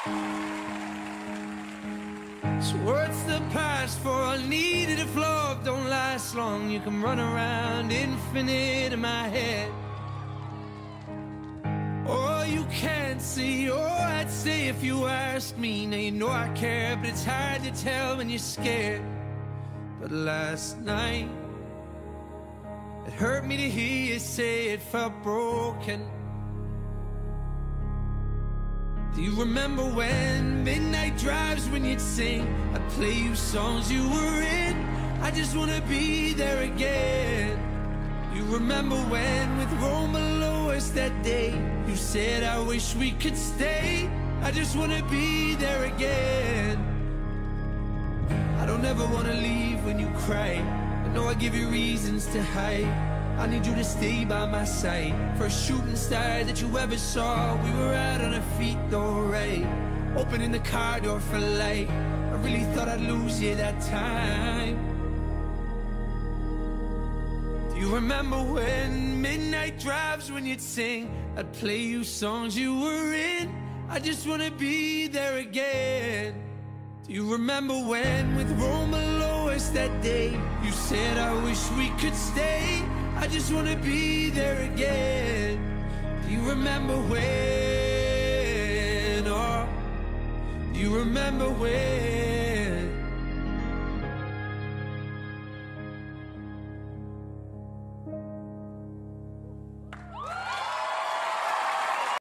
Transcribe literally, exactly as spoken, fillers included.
So what's the past for? I needed a flow, don't last long. You can run around infinite in my head. Oh, you can't see, oh, I'd say if you asked me. Now you know I care, but it's hard to tell when you're scared. But last night, it hurt me to hear you say it felt broken. Do you remember when midnight drives when you'd sing? I'd play you songs you were in. I just wanna be there again. You remember when with Rome below us that day, you said I wish we could stay. I just wanna be there again. I don't ever wanna leave when you cry. I know I give you reasons to hide. I need you to stay by my side. First shooting star that you ever saw. We were out on our feet though, right? Opening the car door for light. I really thought I'd lose you that time. Do you remember when midnight drives when you'd sing? I'd play you songs you were in. I just wanna be there again. Do you remember when with Rome below us that day, you said I wish we could stay. I just wanna be there again. Do you remember when? Oh, do you remember when?